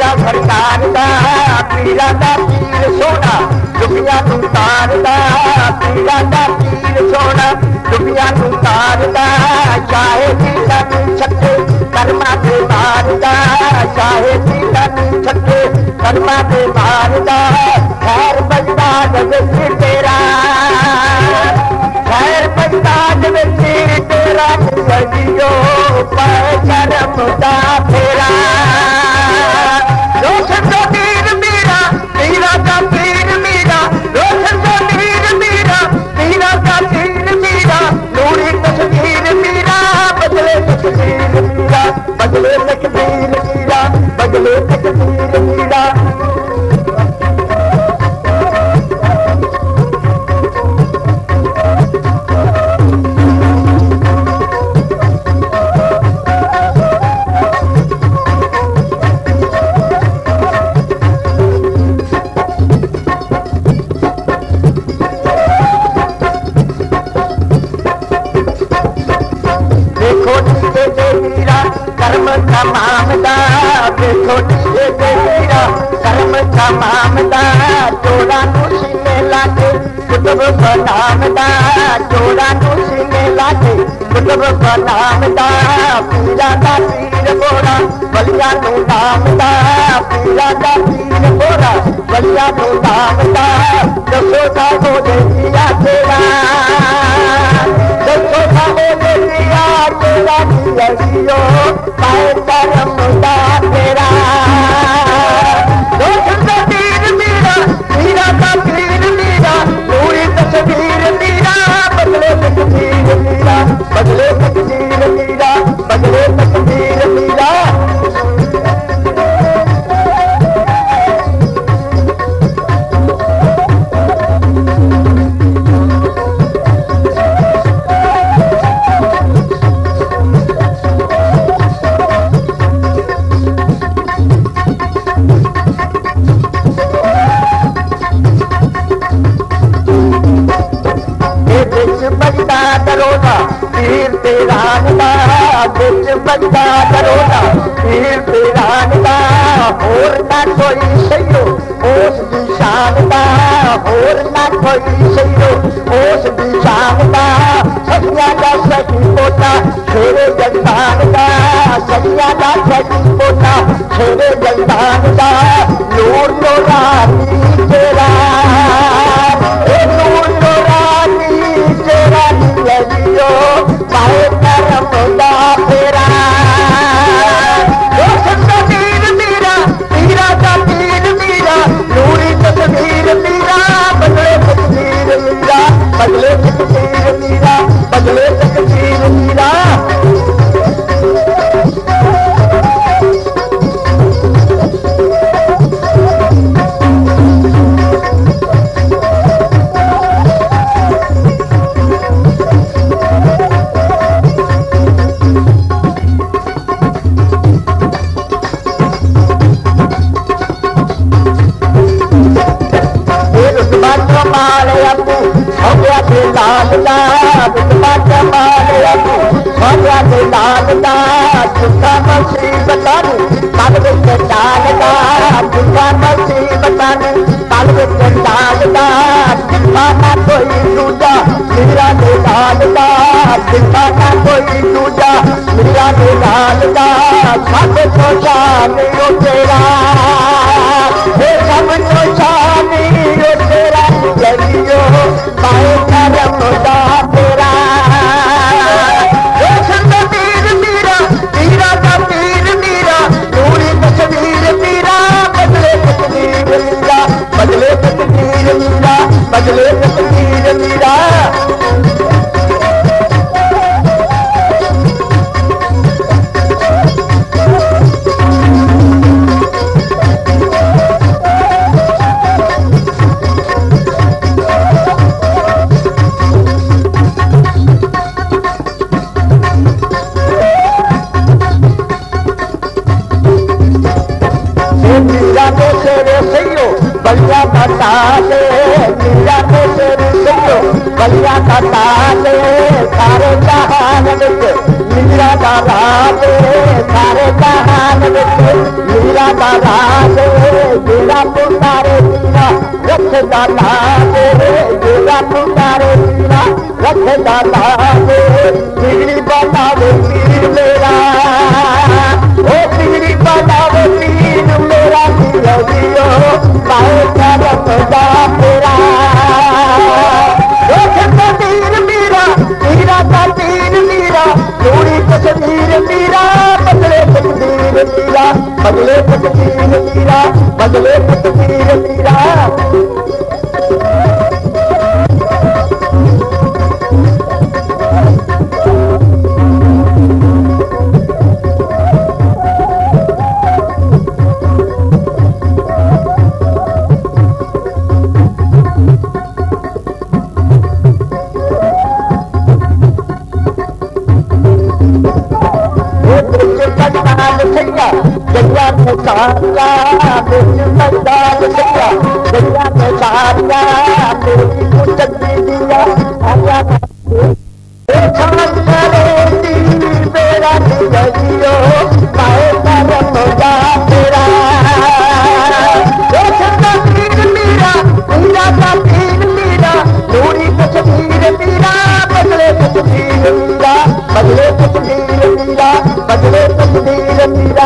सरकारदा पीरा दा पीर सोना दुनिया नू तारदा पीरा दा पीर सोना दुनिया नू तारदा चाहे पीरा नू छक्के कर्मा दे मारदा चाहे पीरा नू छक्के कर्मा दे मारदा खैर बजदाद विच तेरा खैर बजदाद विच तेरा जियो पाए करम दा फेरा रोशन का पीर मेरा पीरा का पीर मेरा रोशन का पीर मेरा पीरा का पीर मेरा नूरी तस्वीर मेरा बदले तकदीर मेरा बदले तकदीर मेरा बदले तकदीर मेरा मामदा देखो नीचे तेरा कर्म का मामदा चोरा नू सीने लागे कुतुब बनामदा चोरा नू सीने लागे कुतुब बनामदा पीरा दा पीर बोरा बलिया नू नामदा पीरा दा पीर बोरा बलिया नू नामदा दसो दा हो दिया तेरा दसो दा हो दिया तेरा जियो पाए करम दा तेरा रोशन का पीर मेरा पीरा का पीर मेरा नूरी तस्वीर मेरा बदले तकदीर मेरा बदले तकदीर मेरा बदले तकदीर मेरा बजदा दरोदा पीर तेरा दा बिच बजदा दरोदा पीर तेरा दा होर ना कोई सही उस दी शान दा होर ना कोई सही उस दी शान दा सजिया दा सही पोता शेरे जगदान दा सजिया दा सही पोता शेरे जगदान दा नूर नूरानी तेरा नूर नूरानी तेरा जियो पाए करम दा फेरा रोशन का पीर मेरा पीरा का पीर मेरा नूरी तस्वीर मेरा बदले तकदीर मेरा बदले तकदीर मेरा बदले तकदीर मेरा लाल दा बिकमा जमाल अबू मौजा दे लाल दा चुका मुसीबत पल विच डाल दा चुका मुसीबत पल विच डाल दा जिथा ना कोई दूजा मेरा दे लाल दा जिथा ना कोई दूजा मेरा दे लाल दा सब तो शान ओ तेरा सब तो शान ओ तेरा जगियो पाए करम दा तेरा रोशन का पीर मेरा पीरा का पीर मेरा नूरी तस्वीर मेरा बदले तकदीर मेरा बदले तकदीर मेरा बदले तकदीर मेरा बलिया बता दे मीरा को तेरी सुनो बलिया का ताज सारे जहान विच मीरा का राज सारे जहान विच मीरा का राज जेड़ा पुकारे मीरा रखदा लाज जेड़ा पुकारे मीरा रखदा लाज बिगड़ी बनावे पीर मेरा ओ बिगड़ी बनावे पीर मेरा दियो दियो पाए करम दा तेरा तीर मीरा मीरा का तीर मीरा थोड़ी तस्वीर मीरा बदले तकदीर मीरा बदले तकदीर मीरा बदले तकदीर मीरा गैया में सारिया मेरी मैदान गैया गैया में सारिया मेरी मुचद्दी दिया आया छान करेगी मेरा दियो पाए करम जा तेरा तीर मीरा मीरा का तीर मीरा थोड़ी तस्वीर मीरा बदले तस्वीर मीरा बदले तस्वीर मीरा बदले तस्वीर मीरा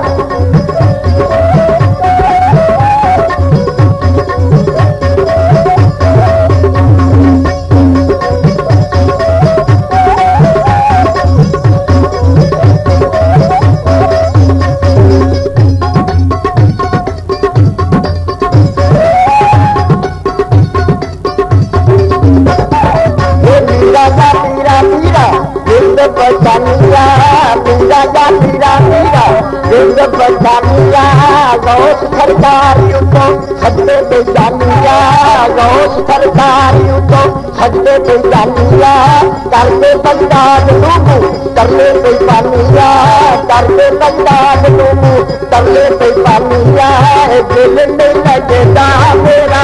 बचानिया मीरा जा मीरा मीरा दिल बचानिया गौस सरकारी तो सजदे पे जानिया गौस सरकारी तो सजदे पे जानिया करते बंदाज लूमू करले पे पानिया करते बंदाज लूमू करले पे पानिया दिल में लगदा मेरा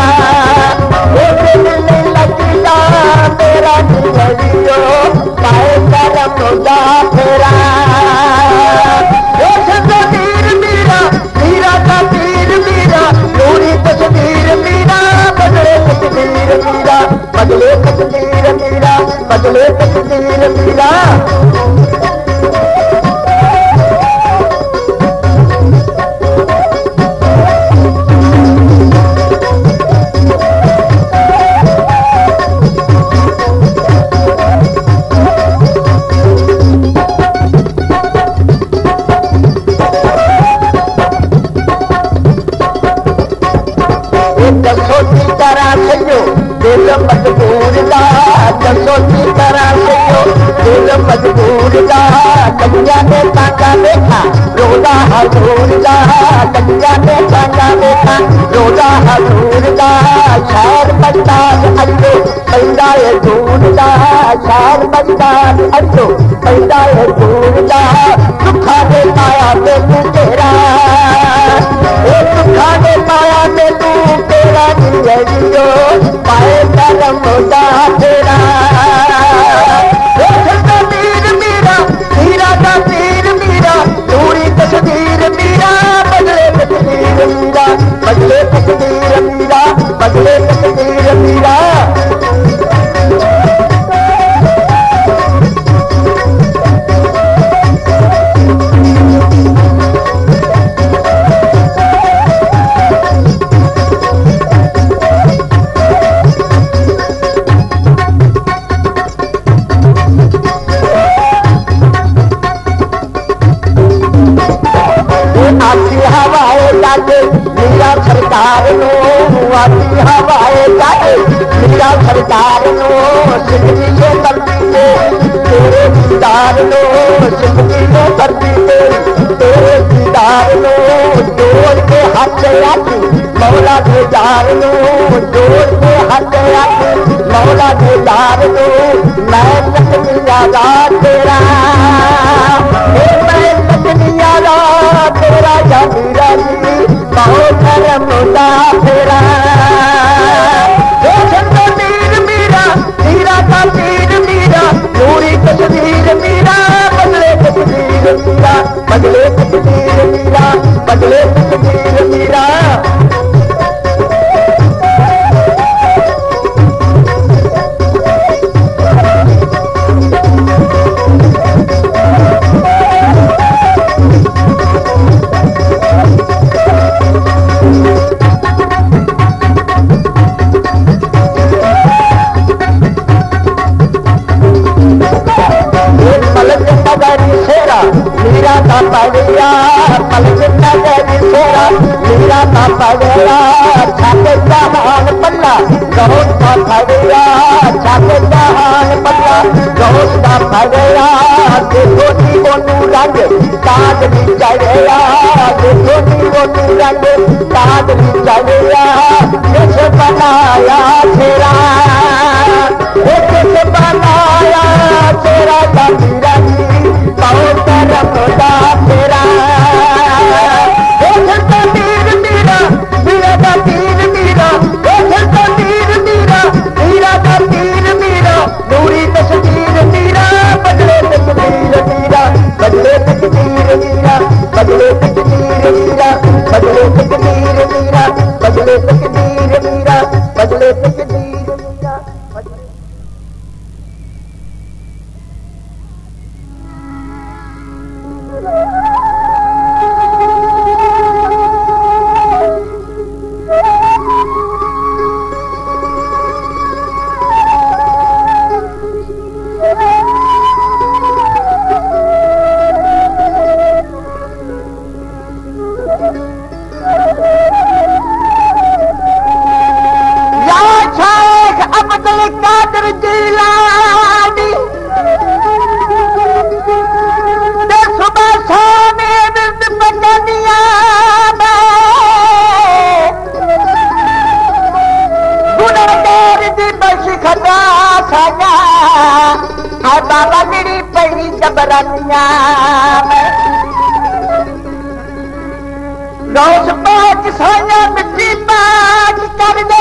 दिल में लगदा मेरा दियो पाए करम जा तेरा तीर मीरा मीरा का तीर मीरा थोड़ी तस्वीर मीरा बदले तस्वीर मीरा बदले तस्वीर मीरा बदले तस्वीर मीरा दिल मजबूर दा दसो की तरह से दिल मजबूर दा कन्या ने ताका देखा रोजा हजूर दा कन्या ने ताका देखा रोजा हजूर दा शहर बंदाज अल्लो पैदा है दूर दा शहर बंदाज अल्लो पैदा है दूर दा दुखा दे पाया ते तू तेरा दुखा दे पाया ते तू तेरा जियो पाए करम जा तेरा तीर मीरा मीरा का तीर मीरा थोड़ी तस्वीर मीरा बदले तस्वीर मीरा बदले तस्वीर मीरा बदले तस्वीर मीरा आती हवाए जाके मीरा सरकार नो आती हवाए जाके मीरा सरकार नो सिद्धि से करती से तेरे दीदार नो सिद्धि से करती से तेरे दीदार नो जोड़ के हाथ आती मौला दीदार नो जोड़ के हाथ आती मौला दीदार नो मैं लखनिया तेरा मैं लखनिया तेरा जामीरा जी बहुत करम दा तेरा तीर मीरा मीरा बदले तकदीर मीरा बदले तकदीर मीरा मीरा का पड़िया पलक नगरी सेरा मीरा का पड़िया छाते जहान पल्ला गौस का पड़िया छाते जहान पल्ला गौस का पड़िया देखो नी वो रंग ताज भी चढ़िया देखो नी वो रंग ताज भी चढ़िया किस बनाया तेरा किस बनाया तेरा का मीरा जी बहुत रखदा तेरा तीर मीरा मीरा का तीर मीरा तीर मीरा मीरा का तीर मीरा नूरी तस्वीर मीरा बदले तकदीर मीरा बदले तकदीर मीरा बदले तकदीर मीरा बदले तकदीर मीरा बदले तकदीर मीरा बदले तकदीर मीरा बाबा मेरी पड़ी जबरनिया रोज पाँच सोया मिट्टी पाँच कर दे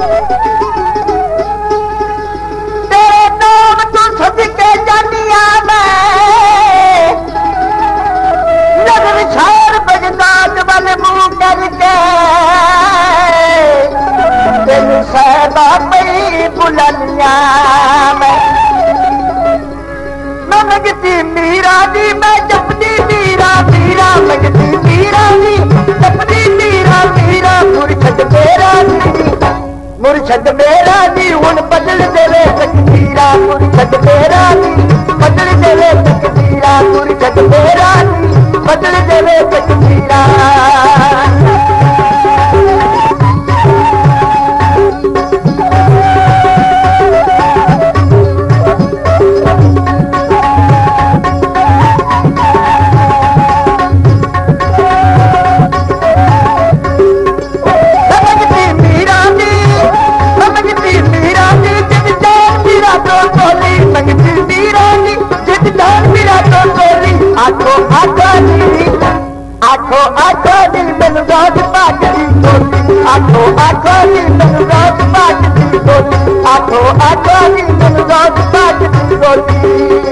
तेरे नाम तू सद के जानिया मैं नगर छार बजदाद वाले मुंह करके तेन सहबा पई बुलनिया मंगती मीरा दी मैं जपदी मीरा मीरा मंगती मीरा दी जपदी मीरा मीरा मुर्शद मेरा दी हुन बदल देवे तकदीरा मुर्शद मेरा दी बदल देवे तकदीरा मुर्शद मेरा दी बदल देवे तकदीरा आखो आखो दिल में रोज बाजरी बोली आखो आखो दिल में रोज बाजरी बोली आखो आखो दिल में रोज बाजरी बोली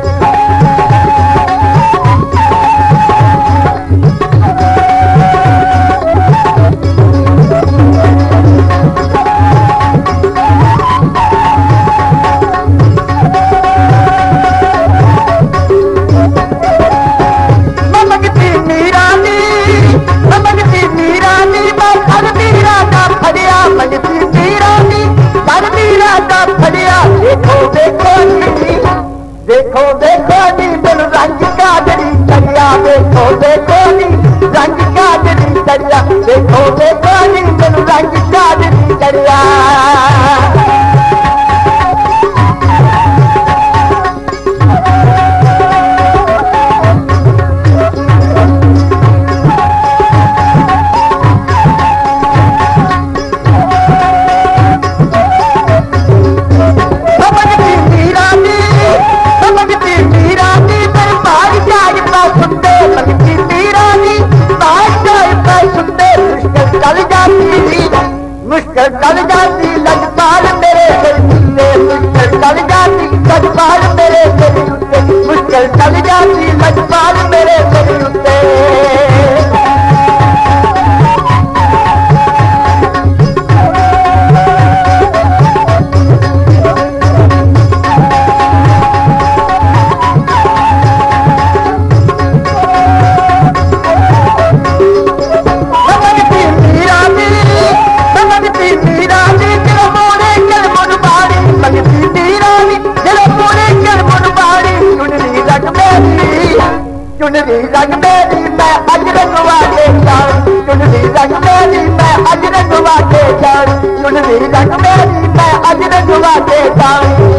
देखो देखो नी बिन रंग काजरी चलिया देखो देखो नी रंग काजरी चलिया देखो देखो नी बिन रंग काजरी चलिया मुश्किल चल जाती लजपाल मेरे मुश्किल चल जाती लजपाल मेरे मुश्किल चल जाती लजपाल जावे मेरे उत्ते चुनरी रंग मेरी मैं अज रंगवा के जाऊं चुनरी रंग मेरी मैं अज रंगवा के जाऊं चुनरी रंग मेरी मैं अज रंगवा के जाऊं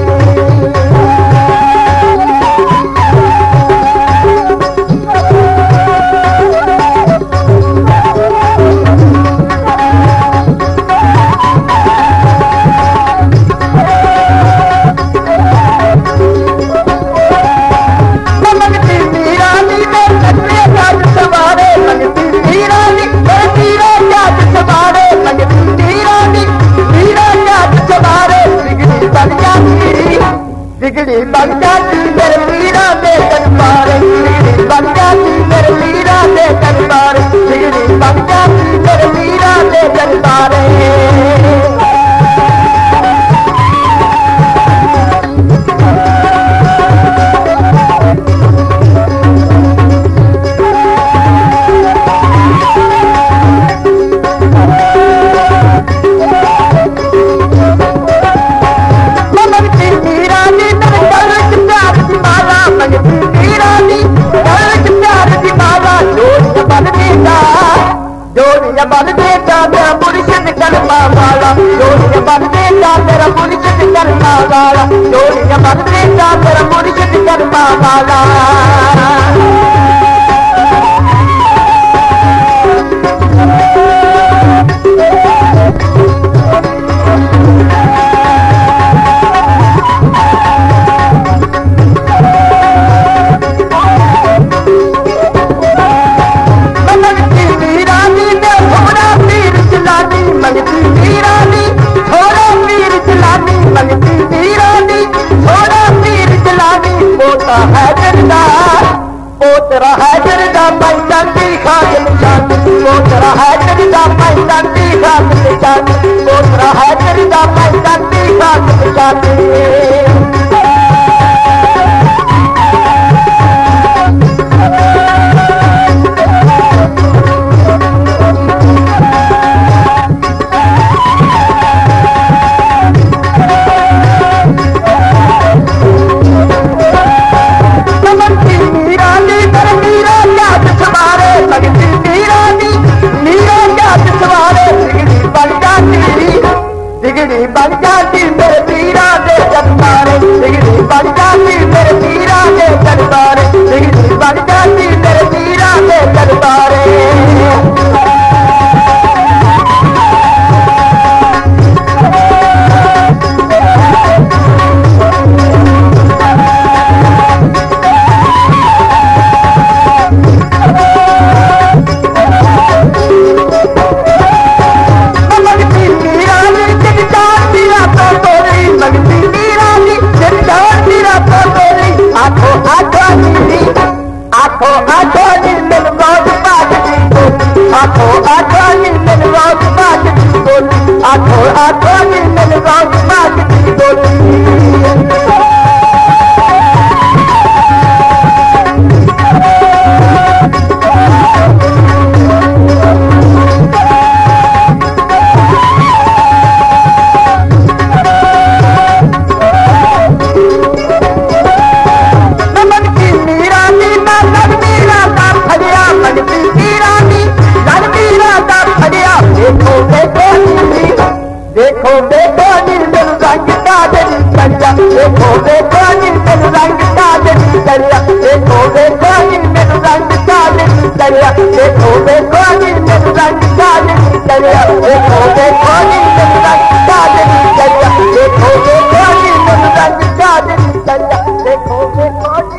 बिगड़ी बन जाती मेरे वीरा दे दरबार बिगड़ी बन जाती मेरे वीरा दे दरबार बिगड़ी बन जाती मेरे वीरा दे दरबार जोड़िया बन देता मेरा मुर्शिद करना वाला जोड़िया बन देता मेरा मुर्शिद करना वाला जोड़िया बन देता मेरा मुर्शिद करना वाला पोतरा है जरदा पैसा दिखा के निशानी पोतरा है जरदा पैसा दिखा के निशानी पोतरा है जरदा पैसा दिखा के निशानी बिगड़ी बन जाती मेरे वीरा दे दरबार बिगड़ी बन जाती मेरे वीरा दे दरबार बिगड़ी बन जाती मेरे वीरा दे दरबार देखो देखो नील रंग का जरी चढ़िया देखो देखो नील रंग का जरी चढ़िया देखो देखो नील रंग का जरी चढ़िया देखो देखो नील रंग का जरी चढ़िया देखो देखो नील रंग का जरी चढ़िया देखो देखो नील रंग का जरी चढ़िया देखो देखो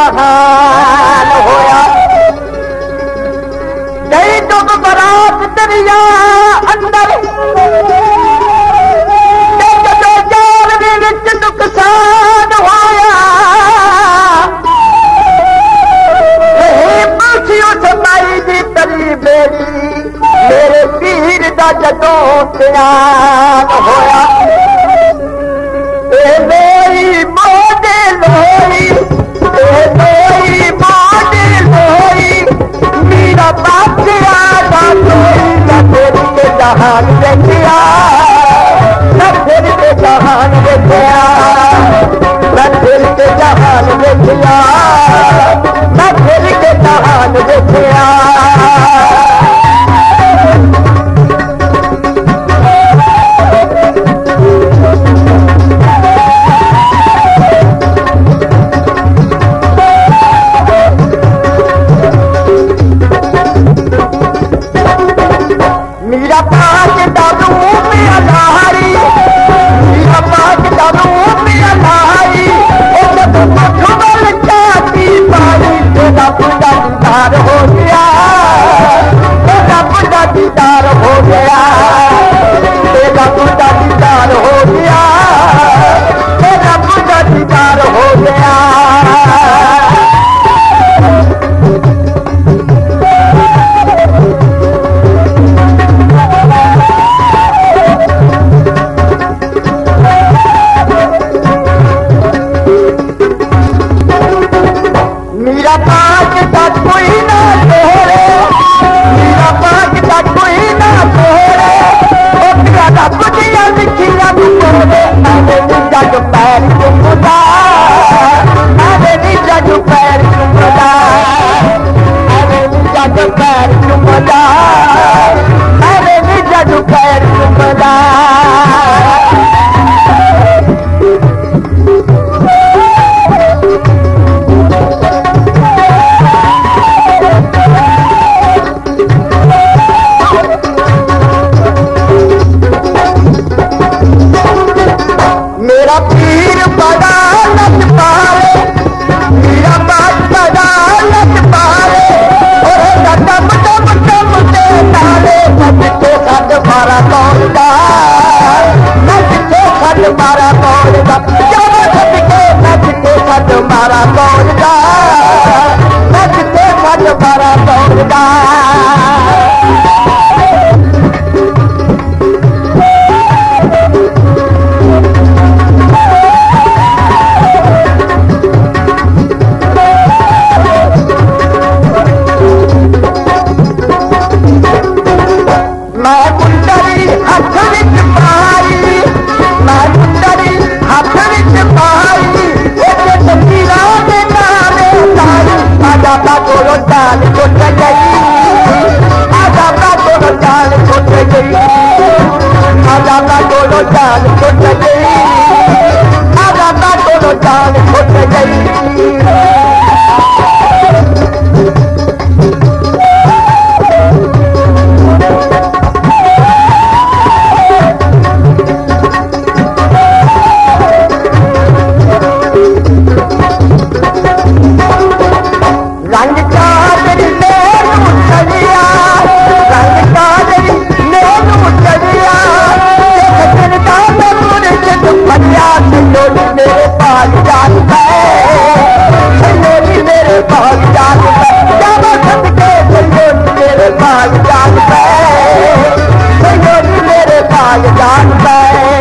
जहान होया गई डुब बरात दरिया अंदर जदों जाल दे विच नुकसान होया पूछियो समाई दी तरी बेड़ी मेरे पीर दा जदों ध्यान होया लोई मोदे लोई लोई मोदे लोई मेरा बादशाह दा लोई फिर के जहान देखिया फिर के जहान देखिया फिर के जहान देखिया फिर के जहान देखिया मेरा पाक दादू में अलाहारी मेरा पाक दादू में अलाहारी और मधुबल जाती पानी तेरा बुढ़ा दीदार हो गया तेरा बुढ़ा दीदार हो गया तेरा बुढ़ा दीदार हो गया तेरा बुढ़ा दीदार हो गया मेरा पाक का कोई ना तोड़े मेरा पाक का कोई ना तोड़े रब दिया लिखिया तोड़े आवे निजा जो पैर चुमदा आवे निजा जो पैर चुमदा आवे निजा जो पैर चुमदा आवे निजा जो पैर चुमदा मेरा पीर बड़ा लत पाले मेरा बात बड़ा लत पाले और कदम दम दम दे डाले सच तो खद मारा कौन दा सच तो खद मारा कौन दा जब सच के खद मारा कौन दा सच के खद मारा कौन दा मैं मुंडरी हाथ विच पाई मैं मुंडरी हाथ विच पाई ओते तकीरा दे नाले ताई आजा बा कोलो चाल छुट गई आजा बा कोलो चाल छुट गई आजा बा कोलो चाल छुट गई आजा बा कोलो चाल छुट गई रंग काजरी नैन चलिया रंग काजरी नैन चलिया सजन का मुर्शिद बनिया सलोनी मेरे पास जान सलोनी मेरे पास जान जावा सदके सलोनी मेरे पास जान सलोनी मेरे पास जान